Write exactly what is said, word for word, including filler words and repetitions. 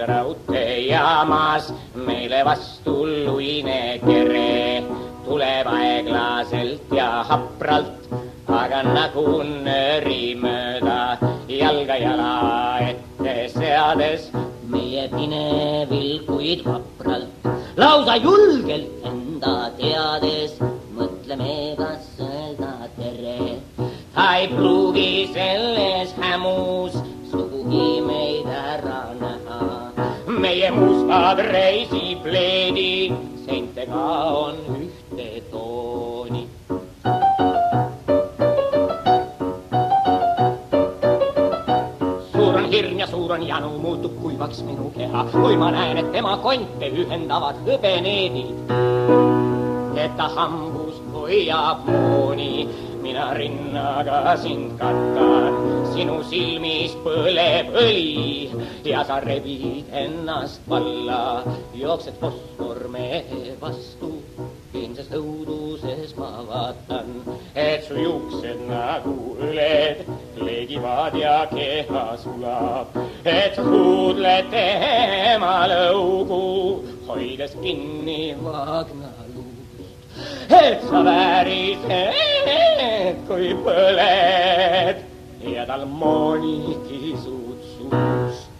raudteejaamas meile vastu luine kere tuleb aeglaselt ja hapralt, aga nagu nööri mööda jalga jala ette seades meie pinevil, kuid vapralt, lausa julgelt enda teades mõtleme, kas öelda tere. Ta ei pruugi selles hämus sugugi meid ära näha. Meie mustad reisipleedid seintega on ühte tooni. Suur on hirm ja suur on janu, muutub kuivaks minu keha, kui ma näen, et tema konte ühendavad hõbeneedid. Et ta hambust hoiab mooni, mina rinnaga sind kattan, sinu silmis põleb õli ja sa rebid ennast valla, jooksed fosformehe vastu, ilmses õuduses ma vaatan, et su juuksed nagu õled leegivad ja keha sulab, et huudled tema lõugu, hoides kinni vagnalust, et sa väärised, kui põled ja tal mooni kisud suust.